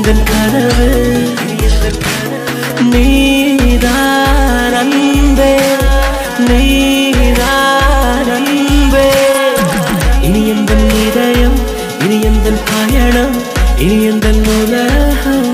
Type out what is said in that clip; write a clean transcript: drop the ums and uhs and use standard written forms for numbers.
எந்தன் கனவு நீதான் அன்பே நீதான் அன்பே இனி எந்தன் இதயம் இனி எந்தன் பயணம் இனி எந்தன் உலகம்